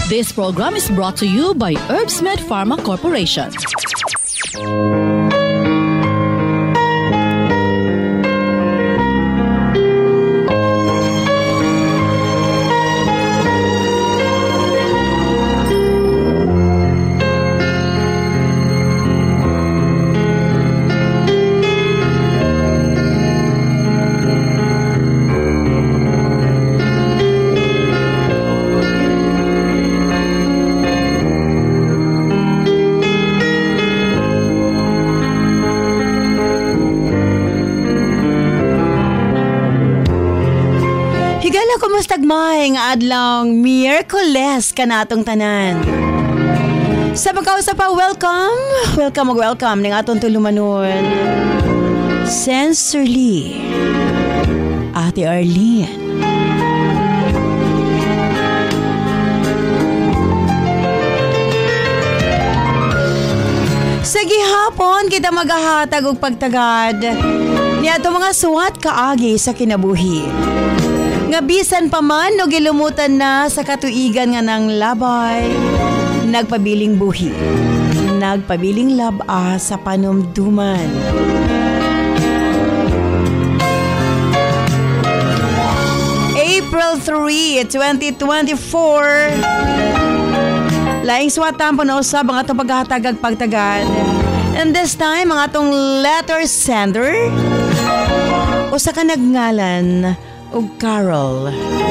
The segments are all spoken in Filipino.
This program is brought to you by Herbsmed Pharma Corporation. Kumustagmay nga adlong Miyerkules kanatong tanan. Sa pagkausap pa, welcome ning atong tulumanon. Sensorly, Ate Arlene. Sa gihapon kita magahatag og pagtagad niadto mga suwat kaagi sa kinabuhi. Nga bisan pa man no gilumutan na sa katuigan nga ng labay, nagpabiling buhi, nagpabiling laba sa panumduman. April 3, 2024. Laing suwatan po na usab ang atong paghahatag pagtagad. And this time, ang atong letter sender, usa ka nagngalan o Carol.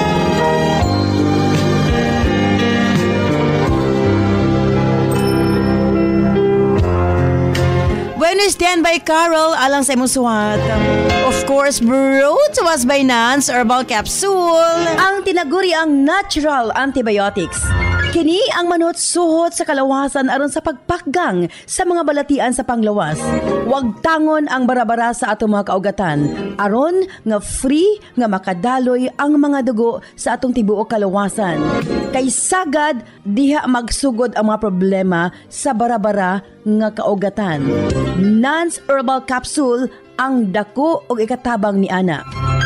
When we stand by Carol, alang sa imong suwat. Of course, brought to us by Nance Herbal Capsule. Ang tinaguri ang natural antibiotics. Kini ang manot suhot sa kalawasan aron sa pagpakgang sa mga balatian sa panglawas. Huwag tangon ang barabara sa atong mga kaugatan aron nga free nga makadaloy ang mga dugo sa atong tibuok kalawasan. Kay sagad diha magsugod ang mga problema sa barabara nga kaugatan. Nance Herbal Capsule ang dako og ikatabang ni ana.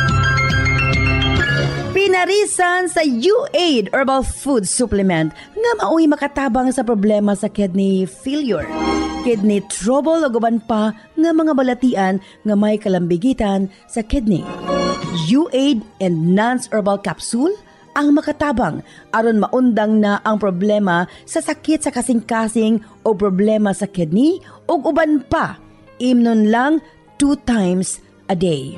Pinarisan sa U-Aid Herbal Food Supplement nga mao'y makatabang sa problema sa kidney failure, kidney trouble o guban pa nga mga balatian nga may kalambigitan sa kidney. U-Aid and Nance Herbal Capsule ang makatabang aron maundang na ang problema sa sakit sa kasing-kasing o problema sa kidney o uban pa. Imnon lang 2 times a day.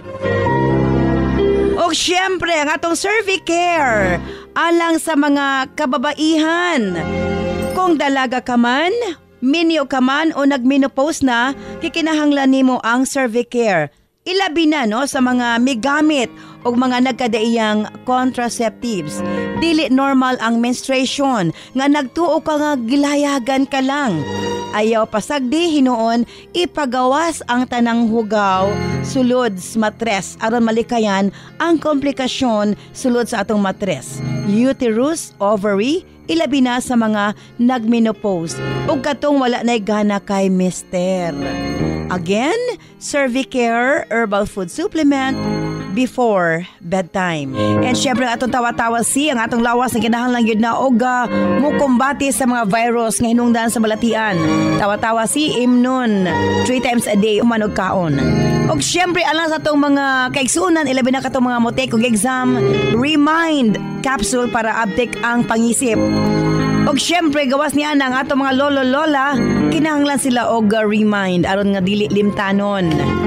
O syempre, ang atong Cervicare alang sa mga kababaihan. Kung dalaga ka man, minyo ka man o nagmenopause na, kikinahanglan nimo ang Cervicare. Ilabi na no sa mga migamit o mga nagkadaiyang contraceptives. Dili normal ang menstruation nga nagtuo ka nga gilayagan ka lang. Ayaw pasagdi hinuon ipagawas ang tanang hugaw sulod sa matres aron malikayan ang komplikasyon sulod sa atong matres. Uterus, ovary, ilabi na sa mga nagmenopause ug katong wala nay gana kay mister. Again, Cervicare Herbal Food Supplement before bedtime. And syempre atong tawa-tawa ang atong lawas na kinahanglan gyud na og mukumbati sa mga virus nga hinungdan sa balatian. Tawa-tawa imnon 3 times a day umanog kaon. Og syempre alang sa atong mga kaigsunan ilabi na katong mga motek og exam, Remind capsule para uptake ang pangisip. Og syempre gawas niya ang atong mga lolo-lola, kinahanglan sila og Remind aron nga dili limtanon.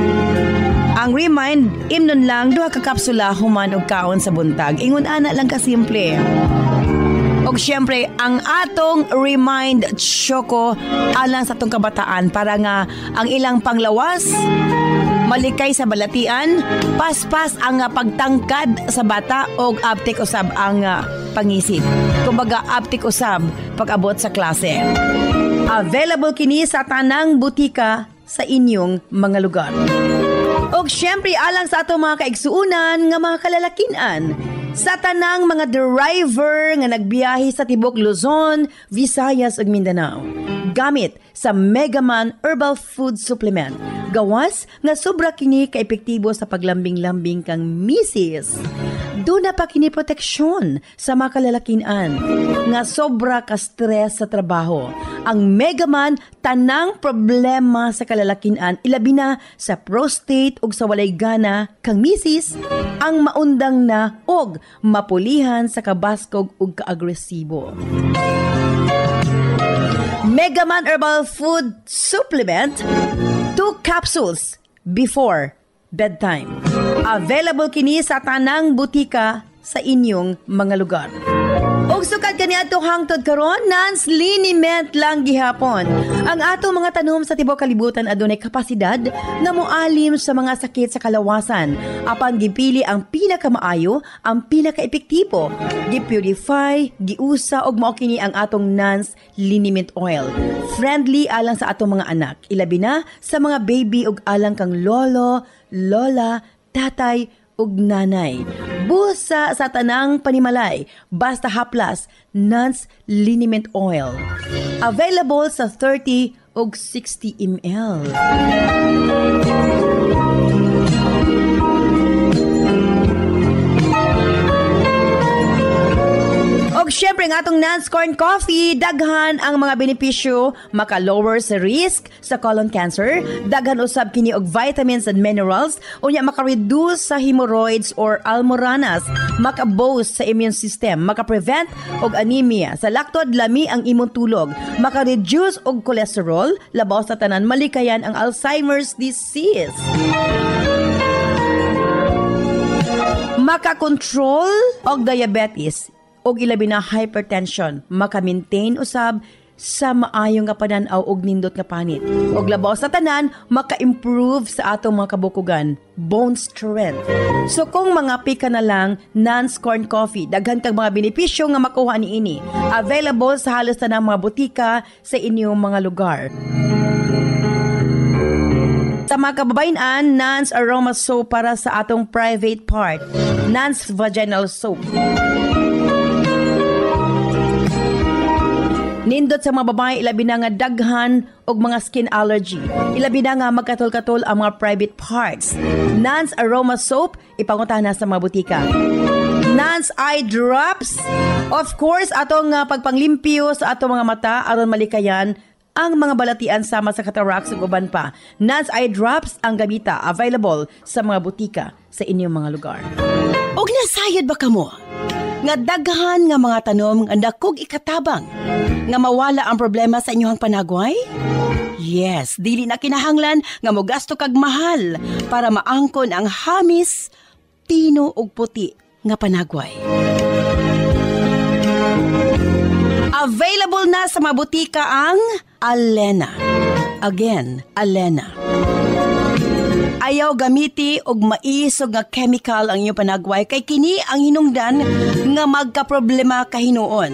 Ang Remind, imnon lang 2 ka kapsula human og kaon sa buntag. Ingon ana lang ka simple. Og syempre ang atong Remind Choco alang sa atong kabataan para nga ang ilang panglawas malikay sa balatian, paspas ang pagtangkad sa bata og uptake usab ang pangisip. Kumbaga uptake usab pag-abot sa klase. Available kini sa tanang butika sa inyong mga lugar. Og syempre alang sa atong mga kaigsuunan nga mga kalalakinan, sa tanang mga driver nga nagbiyahe sa tibok Luzon, Visayas ug Mindanao. Gamit sa Megaman Herbal Food Supplement. Gawas nga sobra kini ka-epektibo sa paglambing-lambing kang misis. Doon na pa kini proteksyon sa mga kalalakian nga sobra ka stress sa trabaho. Ang Megaman tanang problema sa kalalakian ilabi na sa prostate ug sa walay gana kang misis ang maundang na og mapulihan sa kabaskog ug kaagresibo. Megaman Herbal Food Supplement 2 capsules before bedtime. Available kini sa tanang butika sa inyong mga lugar. Og sukad kaniadto hangtod karon Nance liniment lang gihapon. Ang atong mga tanom sa tibuok kalibutan adunay kapasidad nga moalim sa mga sakit sa kalawasan. Apan gipili ang pinakamaayo, ang pinakaepektibo. Gipurify, giusa og mao kini ang atong Nance liniment oil. Friendly alang sa atong mga anak, ilabi na sa mga baby ug alang kang lolo, lola, tatay ug nanay. Busa sa tanang panimalay, basta haplas, Nance liniment oil. Available sa 30 ug 60 ml. Og syempre nga atong Nance Corn Coffee, daghan ang mga benepisyo, maka-lower sa risk sa colon cancer, daghan usab kini og vitamins and minerals, unya maka-reduce sa hemorrhoids or almoranas, maka-boost sa immune system, maka-prevent og anemia, sa laktod lami ang imong tulog, maka-reduce og cholesterol, labaw sa tanan malikayan ang Alzheimer's disease. Maka-control og diabetes, og ilabi na hypertension, maka-maintain usab sa maayong nga panan-aw og nindot nga panit. Og labaw sa tanan, maka-improve sa atong mga kabukugan, bone strength. So kung mga pika na lang, Nance Corn Coffee, daghan kag mga benepisyo nga makuha niini. Available sa halos tanang mga butika sa inyong mga lugar. Sa mga kababayan, Nance Aroma Soap para sa atong private part. Nance Vaginal Soap. Nindot sa mga babae, ilabi na nga daghan og mga skin allergy. Ilabi na nga magkatol-katol ang mga private parts. Nance Aroma Soap, ipanguntahan na sa mga butika. Nance Eye Drops, of course, atong pagpanglimpyo sa atong mga mata aron malikayan ang mga balatian sama sa cataracts ug uban pa. Nance Eye Drops ang gamita, available sa mga butika sa inyong mga lugar. Og nasayod ba kamo? Nga daghan nga mga tanom nga dakog ikatabang nga mawala ang problema sa inyong panagway? Yes, dili na kinahanglan nga mogasto kag mahal para maangkon ang hamis, pino ug puti nga panagway. Available na sa mga butika ang Alena. Again, Alena. Ayaw gamiti og maisog nga chemical ang inyong panagway kay kini ang hinungdan nga magkaproblema kahinuon.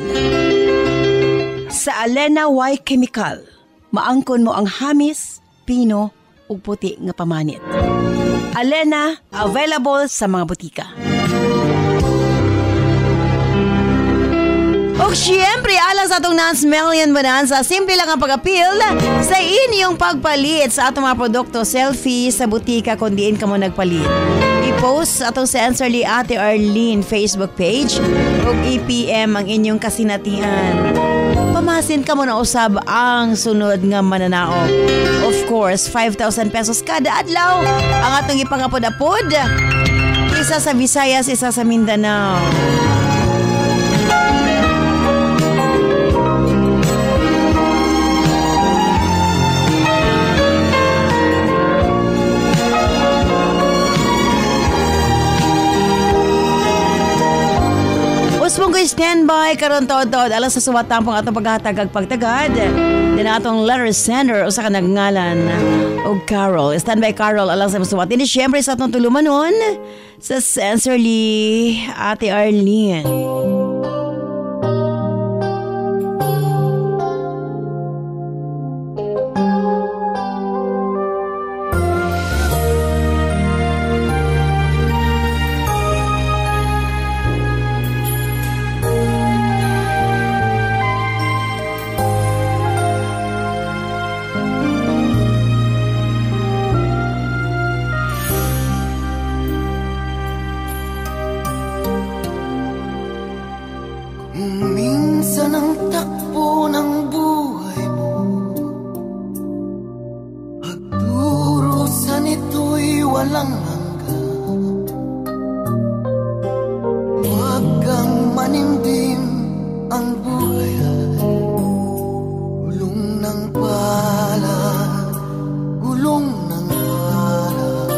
Sa Alena Y Chemical, maangkon mo ang hamis, pino ug puti nga pamanit. Alena, available sa mga butika. O siyempre, alang sa atong Nance Million Bonanza, simple lang ang pag-appeal sa inyong pagpalit sa atong mga produkto, selfie sa butika kung diin ka mo nagpalit. I-post atong Sincerely Ate Arlene Facebook page o i-PM ang inyong kasinatian. Pamasin ka mo na usab ang sunod nga mananaog. Of course, 5,000 pesos kada adlaw ang atong ipangapod-apod. Isa sa Visayas, isa sa Mindanao. Usmong ko standby karon tod-tod alas sa suwatampong atong paghatag ag pagtagad. Din atong letter sender usa ka nagngalan og Carol. Standby Carol alang sa suwat. Din syempre sa atong tulumanon sa Sincerely Ate Arlene. Saan ang takbo ng buhay mo? Pagdurusan ito'y walang hanggan. Huwag kang manimdim, ang buhay ay gulong ng palad, gulong ng palad.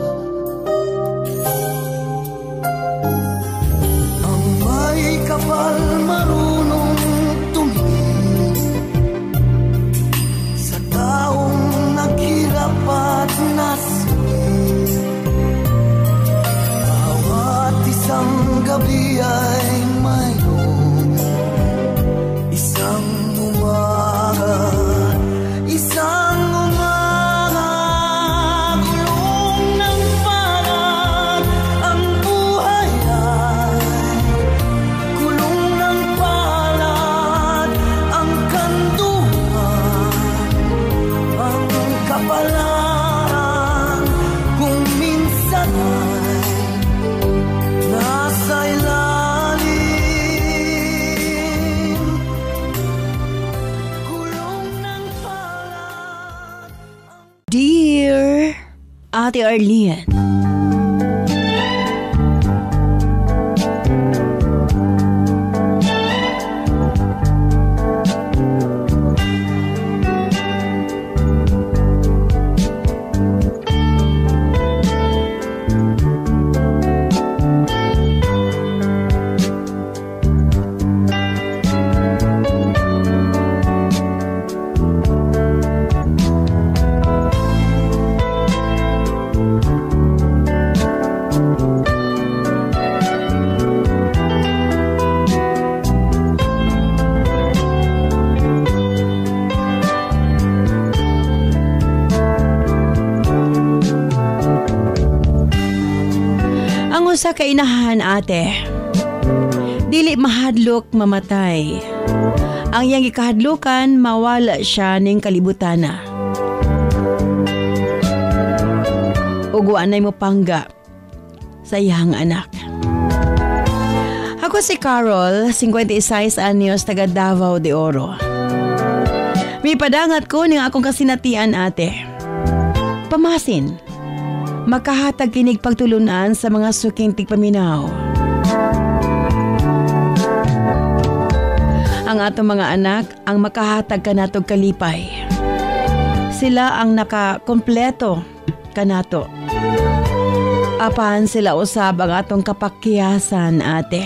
Ang may kapal marunong tumingin sa taong naghirap at nasakit. Bawat isang gabi ay mayroong isang umaga, isang umaga, gulong ng palad. Ang buhay ay gulong ng palad. Ang kanduhan, ang kapalaran, kung minsan ay nasa ilalim, gulong ng palad. Dear Ate Arlene, ang usa ka inahan ate, dili mahadlok mamatay. Ang iyang ikahadlokan, mawala siya ning kalibutana. Uguan mo pangga sa iyang anak. Ako si Carol, 56 anyos, taga Davao de Oro. May padangat ko ning akong kasinatian ate. Pamasin, makahatag kinig pagtulunan sa mga suking tigpaminaw. Ang atong mga anak ang makahatag kanatog kalipay. Sila ang nakakompleto kanato. Apan sila usab ang atong kapakyasan ate.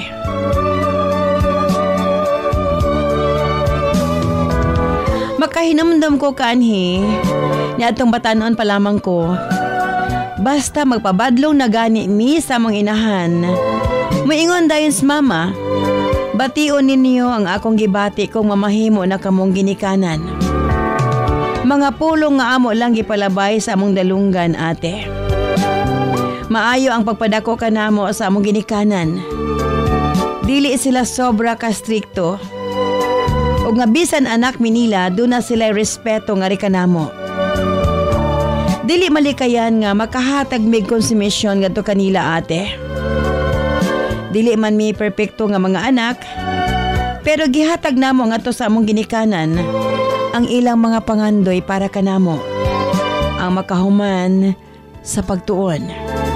Makahinamdam ko kanhi ni atong batanon pa lamang ko. Basta magpabadlong na gani mi sa mga inahan. Moingon dayon sa mama, bation ninyo ang akong gibati kung mamahimo na kamong ginikanan. Mga pulong nga amo lang gipalabay sa among dalunggan ate. Maayo ang pagpadako kanamo sa among ginikanan. Dili sila sobra ka strikto. Ug nga bisan anak mi nila, duna sila respeto nga ri kanamo. Dili malikayan nga makahatag mig konsumisyon ngadto kanila ate. Dili man mi perpekto nga mga anak, pero gihatag namo ngadto sa among ginikanan ang ilang mga pangandoy para kanamo, ang makahuman sa pagtuon.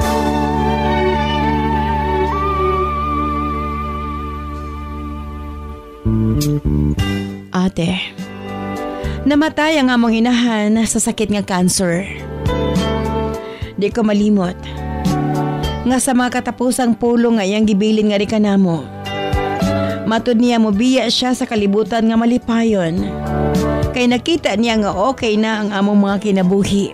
Ate, namatay ang among inahan sa sakit nga cancer. Di ko malimot nga sa mga katapusang pulong nga iyang gibilin nga ri kanamo. Matud niya mobiya siya sa kalibutan nga malipayon. Kay nakita niya nga okay na ang among mga kinabuhi.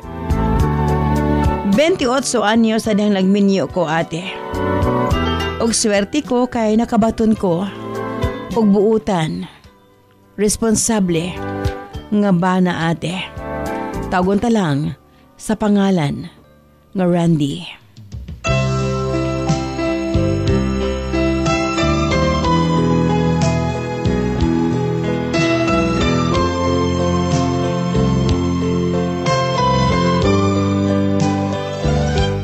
28 anyos sa dang nagminyo ko ate. Og swerte ko kay nakabaton ko. Og buutan. Responsable nga bana ate. Tagon ta lang sa pangalan nga Randy.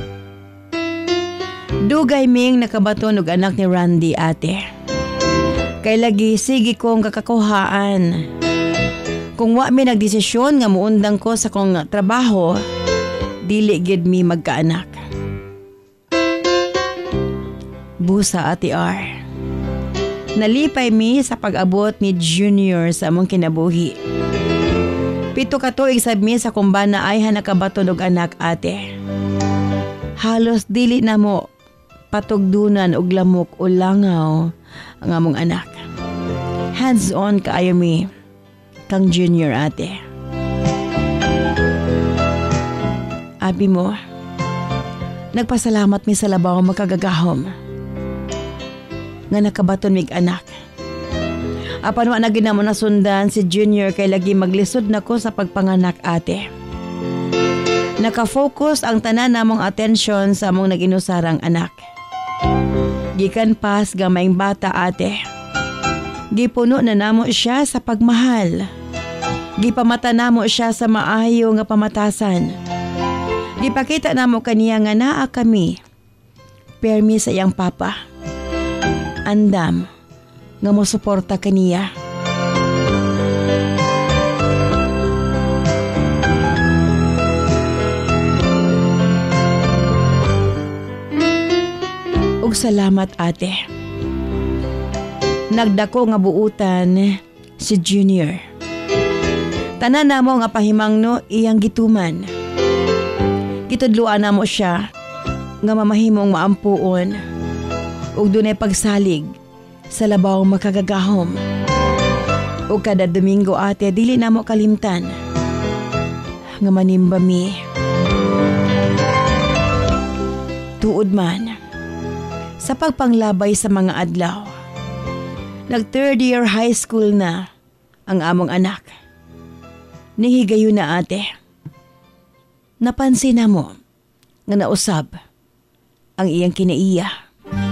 Dugay ming nakabaton og anak ni Randy ate. Kay lagi sige kong kakakuhaan. Kung wa mi nagdesisyon nga muundang ko sa kong trabaho, dili gid mi magkaanak. Busa Ate R. Nalipay mi sa pag-abot ni Junior sa among kinabuhi. 7 ka tuig sab mi sa kumbana ay nakabaton og anak ate. Halos dili na mo patugdunan og lamok o langaw ang among anak. Hands-on kaayo mi kang Junior ate. Abi mo, nagpasalamat mi sa labaw makagagahom nga nakabaton mig anak. Apan wa na ginamo nasundan si Junior kay lagi maglisod nako sa pagpanganak ate. Nakafocus ang tanan namong atensyon sa among naginusarang anak. Gikan pas gamayng bata ate. Gipuno na namo siya sa pagmahal. Gipamata namo siya sa maayo nga pamatasan. Gipakita namo kaniya nga naa kami. Permi sa iyang papa. Andam nga mo suporta kaniya. Ug salamat ate. Nagdako nga buutan si Junior. Tanan namo nga pahimangno iyang gituman. Gitudloan namo siya nga mamahimong maampuon ug dunay pagsalig sa labaw makagagahom. O kada Domingo ate, dili na mo kalimtan nga manimba mi. Tuod man sa pagpanglabay sa mga adlaw. Nag 3rd year high school na ang among anak. Nihigayon na ate. Napansin na mo nga nausab ang iyang kinaiya.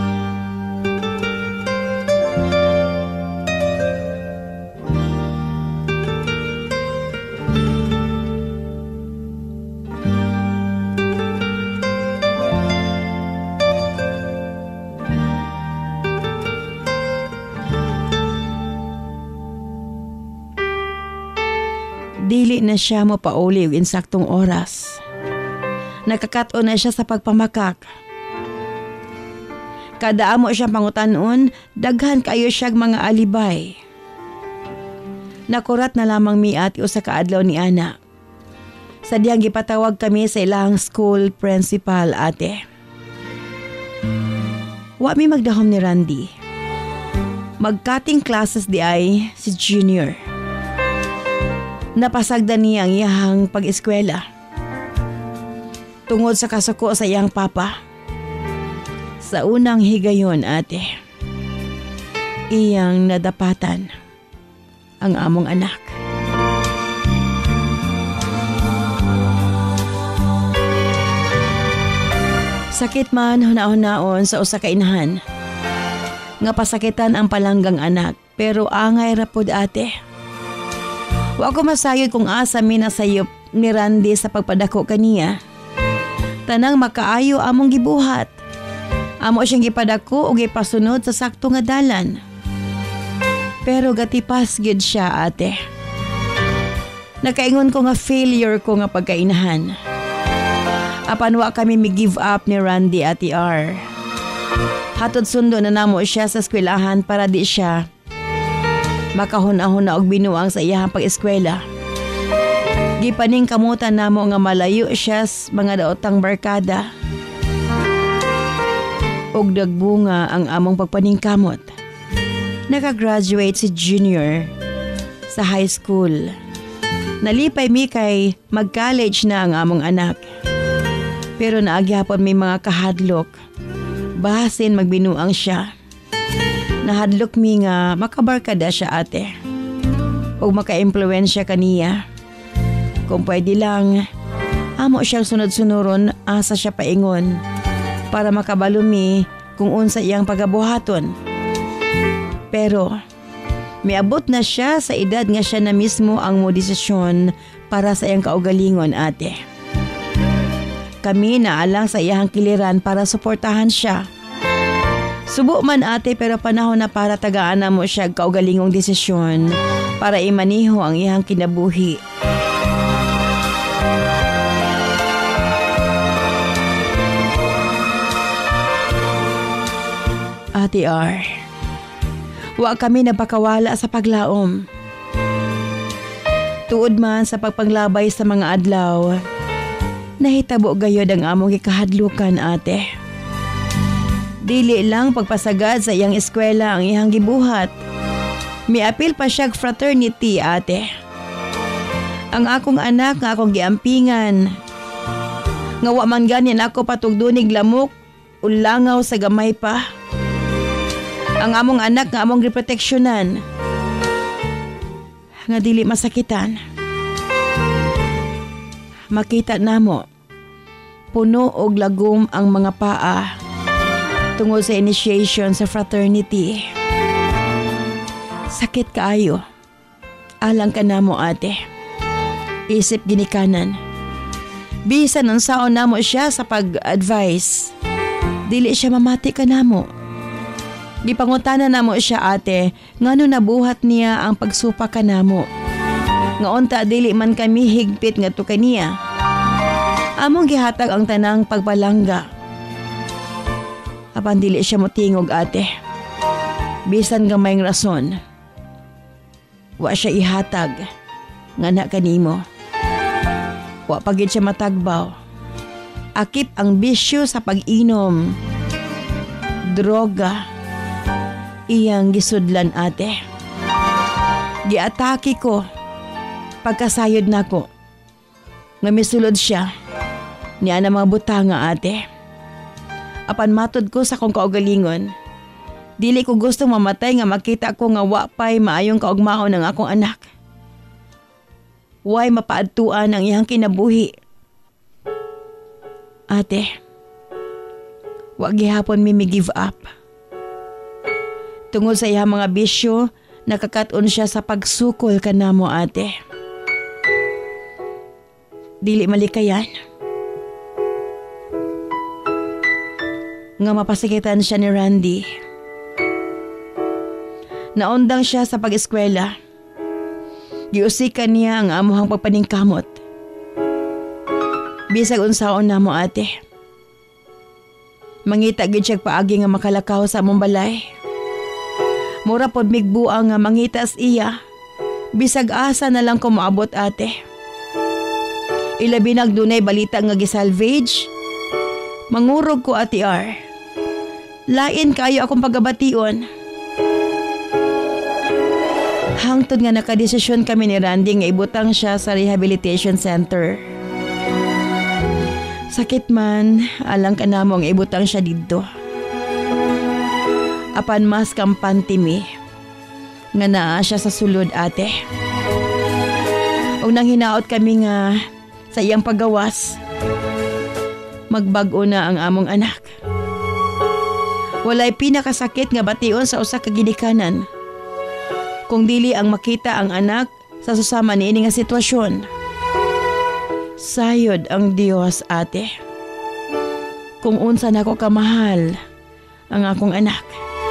Dili na siya mapauli og insaktong oras. Nakakato na siya sa pagpamakak. Kada amo siya pangutanon, daghan kayo siyag mga alibay. Nakurat na lamang mi ati usa ka adlaw ni ana. Sa diyang gipatawag kami sa ilang school principal ate. Wa mi magdahom ni Randy. Mag-cutting classes di ay si Junior. Napasagdan niya ang iyahang pag-eskwela. Tungod sa kasuko sa iyang papa. Sa unang higayon ate, iyang nadapatan ang among anak. Sakit man hunaon-naon sa usa ka inahan. Nga pasakitan ang palanggang anak, pero angay rapod ate. Wa ko masayod kung asa mi nasayop ni Randy sa pagpadako kaniya. Tanang makaayo among gibuhat. Amo siyang gipadako o gipasunod sa sakto nga dalan. Pero gatipas gid siya ate. Nakaingon ko nga failure ko nga pagkainahan. Apan wa kami mi-give up ni Randy Ate R. Hatod sundo na namo siya sa eskwelahan para di siya makahunahuna og binuang sa iyahang pag-eskwela. Gipaning kamutan namo nga malayo siya sa mga daotang barkada. Og dagbunga ang among pagpaningkamot. Naka-graduate si Junior sa high school. Nalipay mi kay mag-college na ang among anak. Pero naagyapon may mga kahadlok. Bahasin magbinuang siya. Nahadlok mi nga makabarkada siya ate. O maka-impluensya kaniya. Kung pwede lang, amo siyang sunod-sunuron asa siya paingon para makabalumi kung unsa iyang pagabuhaton. Pero miabot na siya sa edad nga siya na mismo ang mo desisyon para sa iyang kaugalingon ate. Kami naalang sa iyang kiliran para suportahan siya. Subo man ate pero panahon na para tagaan na mo siya kaugalingong desisyon para imaniho ang iyang kinabuhi. Ate R, wa kami napakawala sa paglaom. Tuod man sa pagpanglabay sa mga adlaw, nahitabo gayod ang among ikahadlukan ate. Dili lang pagpasagad sa iyang eskwela ang iyang gibuhat. Miapil pa siyag fraternity ate. Ang akong anak nga akong giampingan. Nga wa man ganin ako patugdunig lamok ulangaw sa gamay pa. Ang among anak nga among giproteksyonan. Nga dili masakitan. Makita namo puno og lagom ang mga paa tungod sa initiation sa fraternity. Sakit kaayo. Alang ka namo ate. Isip ginikanan. Bisan ang saon namo siya sa pag-advise. Dili siya mamati ka namo. Gipangutanan namo siya ate, ngano nabuhat niya ang pagsupa ka namo. Nga unta dili man kami higpit nga to kaniya. Among gihatag ang tanang pagpalangga. Apan dili siya motingog ate. Bisan gamayng rason. Wa siya ihatag nga na kanimo. Wa pagid siya matagbaw. Akip ang bisyo sa pag-inom. Droga. Iyang gisudlan ate. Giatake ko. Pagkasayod nako. Nga misulod siya. Niya na mga butanga ate. Apan matod ko sa kong kaugalingon. Dili ko gusto mamatay nga makita ko nga wa pay maayong kaugmaon ng akong anak. Way mapaadtuan ang iyang kinabuhi. Ate, wa gihapon mi give up. Tungod sa iyang mga bisyo, nakakaton siya sa pagsukol kanamo ate. Dili malikayan. Nga mapasikitan siya ni Randy. Naundang siya sa pag-eskwela. Giusikan niya ang amuhang pagpaningkamot. Bisag unsaon namo ate. Mangita gid siya paagi nga makalakaw sa among balay. Mura pod migbuang nga mangitas iya. Bisag asa na lang ko moabot ate. Ilabi nagdunay balita nga gisalvage. Mangurog ko ate R. Lain kayo akong pagabation. Hangtod nga nakadesisyon kami ni Randy nga ibutang siya sa rehabilitation center. Sakit man, alang ka namong ibutang siya dito. Apan mas kampante mi. Nga naa siya sa sulod ate. O nang hinaot kami nga sa iyang paggawas. Magbago na ang among anak. Walay pinakasakit nga bation sa usa ka ginikanan. Kung dili ang makita ang anak sa susama niini nga sitwasyon. Sayod ang Dios ate. Kung unsa nako kamahal ang akong anak.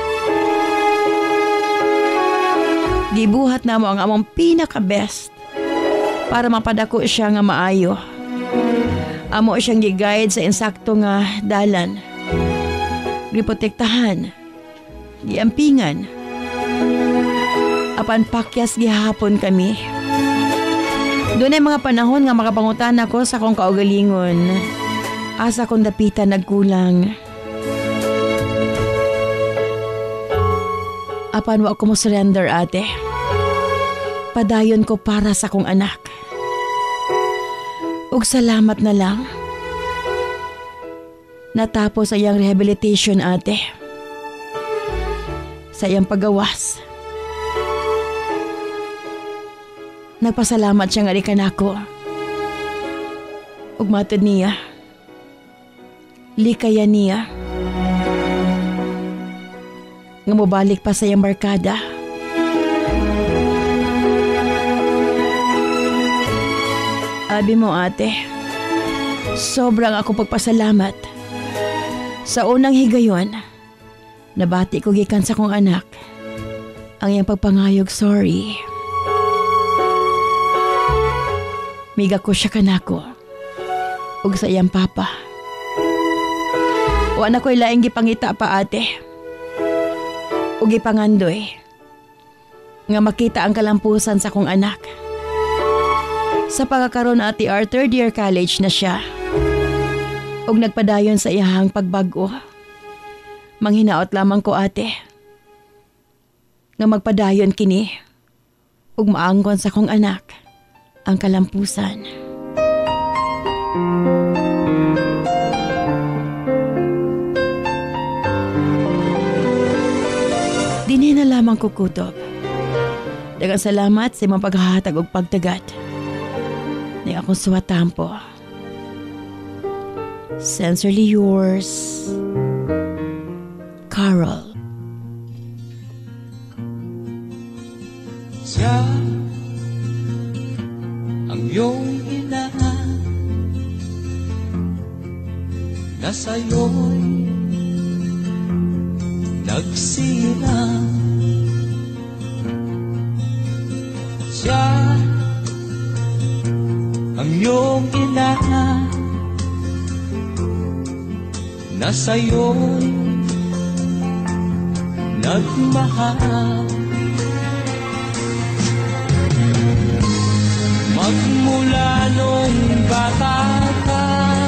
Gibuhat namo ang among pinaka-best para mapadako siya nga maayo. Amo siyang gi-guide sa insakto nga dalan. Giprotektahan. Giampingan. Apan pakyas gihapon kami. Doon ay mga panahon nga makapangutan ako sa kong kaugalingon. Asa kong dapitan nagkulang. Apan wa ko mo surrender ate. Padayon ko para sa kong anak. Ug salamat na lang. Natapos ang iyang rehabilitation ate. Sa iyang paggawas. Nagpasalamat siya nga rikan ako. Ug matod niya. Likaya niya. Nga mobalik pa sa iyang barkada. Abi mo ate, sobrang ako pagpasalamat. Sa unang higayon, Nabati ko gikan sa kong anak ang iyang pagpangayog sorry. Miga ko siya kanako ug sa iyang papa. Wa na ko'y laing gipangita pa ate. Ug gipangandoy nga makita ang kalampusan sa kong anak. Sa pagkakaroon ati our third year college na siya. Ug nagpadayon sa iyahang pagbago. Manghinaot lamang ko ate nga magpadayon kini ug maangkon sa kong anak ang kalampusan. Dinhi na lamang kukutob. Daghang salamat sa imong paghahatag og pagtagat ni akong suwatampo. Sincerely yours, Carol. Siya ang iyong ina na sa'yo'y nagsilang. Siya ang iyong ina na sa'yo'y nagmahal. Magmula nung bata ka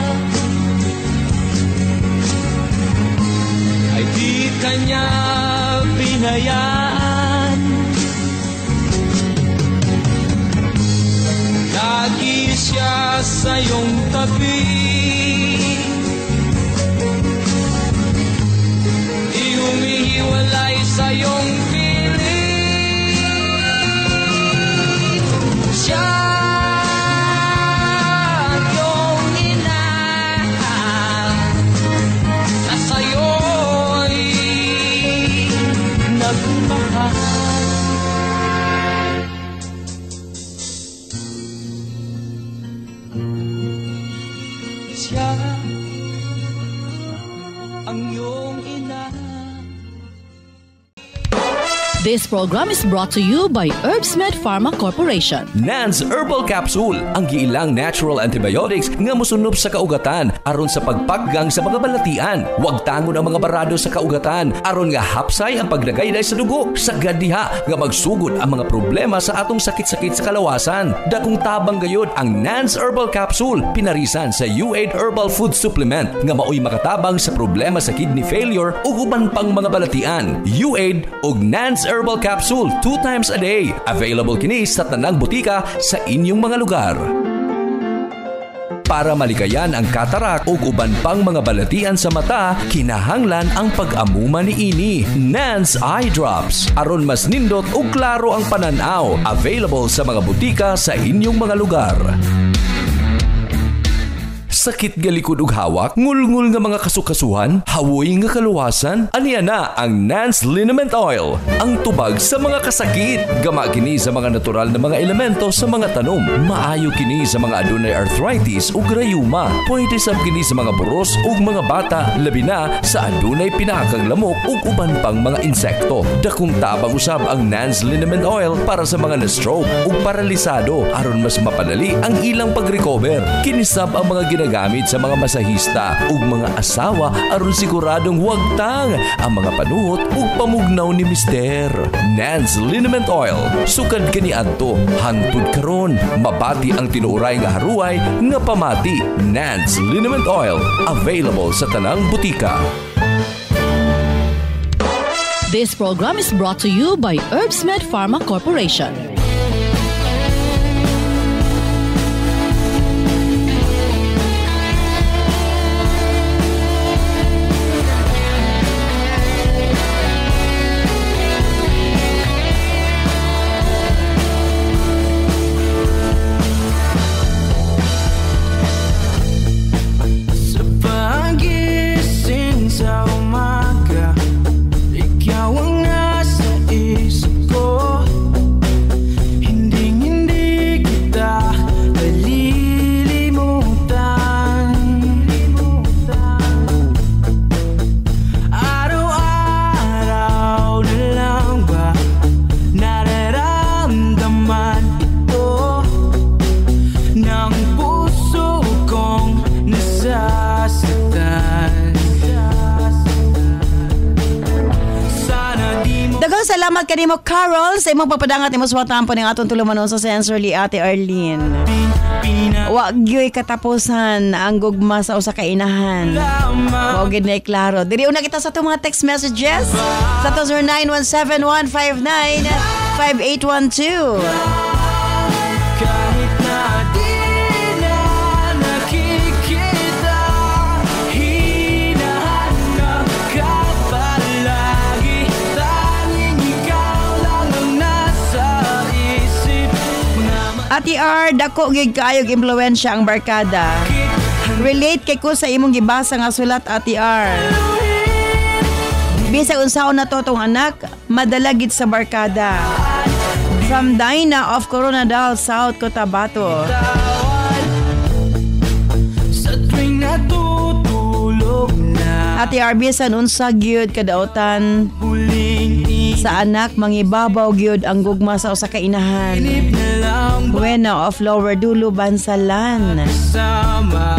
ay di kanya binayaan. Lagi siya sa iyong tabi, di humihiwalay sa iyong piling. Siya This program is brought to you by Herbsmed Pharma Corporation. Nance Herbal Capsule, ang giilang natural antibiotics nga mosunop sa kaugatan aron sa pagpaggang sa mga balatian. Huwag tangon ang mga barado sa kaugatan aron nga hapsay ang pagnagayday sa dugo. Sagad diha nga magsugod ang mga problema sa atong sakit-sakit sa kalawasan. Dakong tabang gayud ang Nance Herbal Capsule, pinarisan sa U8 Herbal Food Supplement nga maoy makatabang sa problema sa kidney failure ug uban pang mga balatian. U8 ug Nance Herbal Capsule 2 times a day. Available kini sa tanang butika sa inyong mga lugar. Para malikayan ang katarak o uban pang mga balatian sa mata, kinahanglan ang pag-amuma ni ini. Nance Eye Drops. Aron mas nindot o klaro ang pananaw. Available sa mga butika sa inyong mga lugar. Sakit galikod ug hawak, ngulngul nga mga kasukasuhan, hawoy nga kaluwasan, aniya na ang Nance Liniment Oil. Ang tubag sa mga kasakit, gama kini sa mga natural na mga elemento sa mga tanom. Maayo kini sa mga adunay arthritis ug rayuma. Pwede sab kini sa mga buros ug mga bata, labi na sa adunay pinakang lamok ug uban pang mga insekto. Dakong tabang usab ang Nance Liniment Oil para sa mga na-stroke ug paralisado aron mas mapadali ang ilang pag-recover. Kinisab ang mga ginagamit sa mga masahista ug mga asawa aron siguradong wagtang ang mga panuhot ug pamugnaw ni Mister. Nance Liniment Oil, sukad kani adto hangtod karon, mabati ang tinuuray nga haruay nga pamati. Nance Liniment Oil, available sa tanang butika. This program is brought to you by Herbsmed Pharma Corporation. salamat kanimo Carol sa imong pagpadangat imong suwatampo ning atong tulumanon sa Sensorly Ate Arlene. Wa gyoy katapusan ang gugma sa usa ka inahan. Mao gid na klaro. Diri una kita sa atong mga text messages sa 0917-159-5812. Kahit na di na nakikita, hinahanap ka palagi. Tanging ikaw lang ang nasa isip. Ati R, dako gid kaayog impluwensya ang barkada. Relate kay ko sa imong gibasa nga sulat Ati R. Bisag unsaon na to tong anak, madala gid sa barkada. From Dinah of Coronadal, South Cotabato. Sa tuwing natutulog na Ati R, bisan unsa gyud kadautan huling sa anak, mangibabaw gyud ang gugma sa usa ka inahan. inip na lang Buena of Lower Dulo, Bansalan. sama.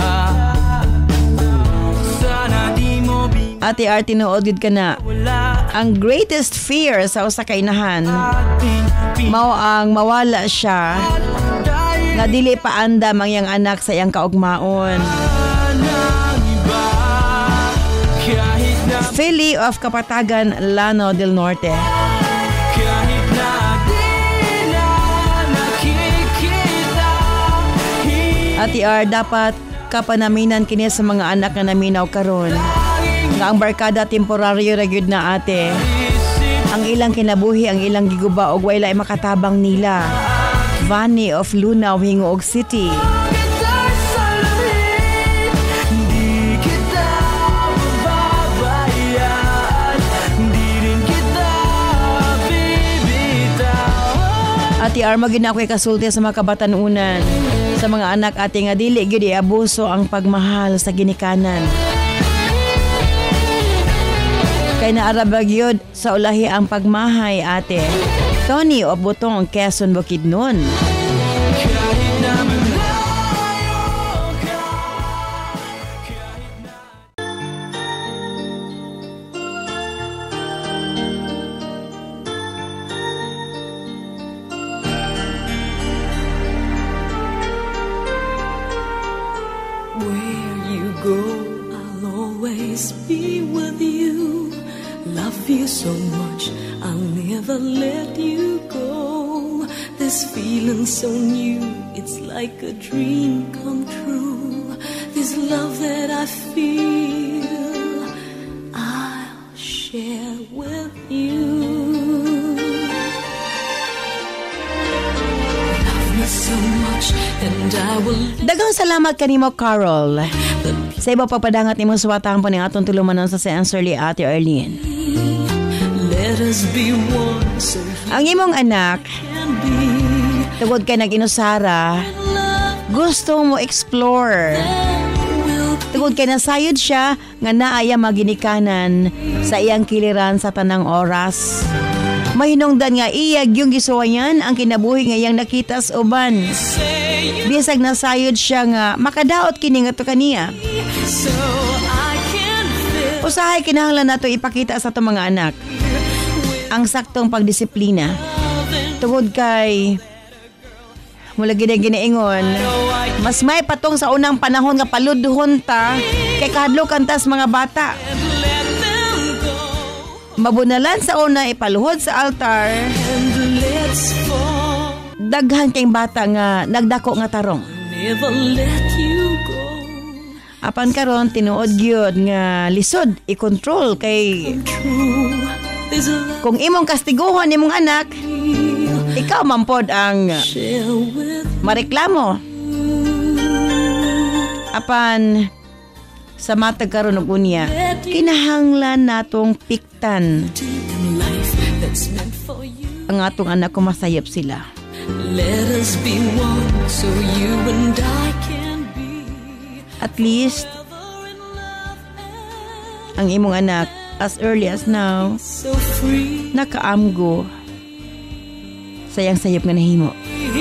Sana di mo Ati R, tinuod gid ka na. binawala Ang greatest fear sa usa ka inahan ating mao ang mawala siya dahil nga dili pa anda mangyang anak sa iyang kaugmaon. ng iba. Kahit na Philly of Kapatagan, Lano del Norte. kahit na di na nakikita, Ati R, dapat kapanaminan kini sa mga anak na naminaw karon. Nga ang barkada temporaryo ra gyud na ate. Ang ilang kinabuhi, ang ilang giguba og wala makatabang nila. Vani of Lunaw, Hingoog City. kita salamin, di kita bababayaan, di rin kita bibitawan. Ati R, magina ako'y kasulti sa mga kabatanunan. Sa mga anak ate nga dili gyud iabuso ang pagmahal sa ginikanan. Kay naarabag yun sa ulahi ang pagmahay ate. Tony of Butong, Quezon, Bukidnon. Kahit na malayo ka, Where you go, I'll always be with you. Love you so much, I'll never let you go. This feeling so new, it's like a dream come true. This love that I feel, I'll share with you. Love me so much, and I will Daghang salamat kanimo Carol. Sa iba pagpadangat nimo suwatan po ning atong tulumanon sa Sensorly Ate Arlene. let us be one so you Ang imong anak, can be. tugod kay nag-inusara, gusto mo explore. Tugod kay nasayod siya nga naaya maginikanan sa iyang kiliran sa tanang oras. Mahinungdan nga iyag yung gisuwayan ang kinabuhi nga iyang nakita sa uban. Bisag nasayod siya nga makadaot kini nga to kaniya. So I can feel Usahay kinahanglan nato ipakita sa itong mga anak ang saktong pagdisiplina. Tugod kay mula ginaingon, mas may patong sa unang panahon nga paludhon ta kay kahadlokan tas mga bata. let them go Mabunalan sa una ipaluhod sa altar, and let's fall. daghan kayong bata nga nagdako nga tarong. Never let you go. Apan karon tinuod gyud nga lisod i-control kay True, there's a love kung imong kastiguhon imong anak, ikaw man pod ang share with mareklamo. Apan sa matag karon og unya, kinahanglan natong piktan in life that's meant for you. ang atong anak kung masayop sila. Let us be one so you and I can be. At least ang imong anak as early as now So free. nakaamgo sa iyang sayop nga nahimo.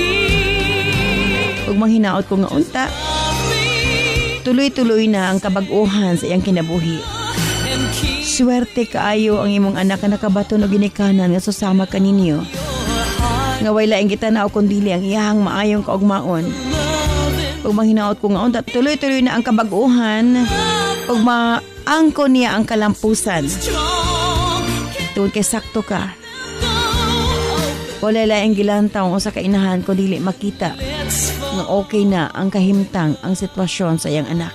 Ug manghinaot ko nga unta, tuloy-tuloy na ang kabag-uhan sa iyang kinabuhi. Swerte kaayo ang imong anak na nakabaton og ginikanan nga susama kaninyo. Nga way laing kita na kung dili ang iyahang maayong kaugmaon. Pag manghinaot ko nga unta, tuloy-tuloy na ang kabaguhan. Pag maangko niya ang kalampusan. Tuwod kay sakto ka. Wala laing gilantaw ang usa ka inahan kung dili makita nga okay na ang kahimtang ang sitwasyon sa iyang anak.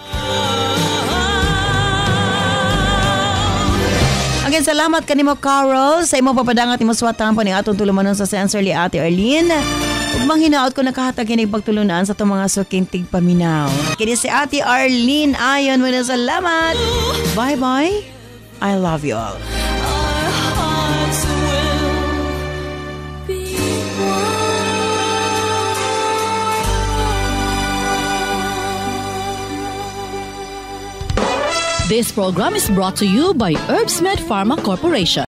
Again, salamat kanimo Carol sa imong papadangat imong suwatan pa ni atong tulumanon sa Sensorly Ate Arlene. Ug manghinaot ko nakahatag kining pagtulunan sa itong mga suking tigpaminaw. Kini si Ate Arlene ayon mo na salamat. Bye-bye. I love you all. This program is brought to you by Herbsmed Pharma Corporation.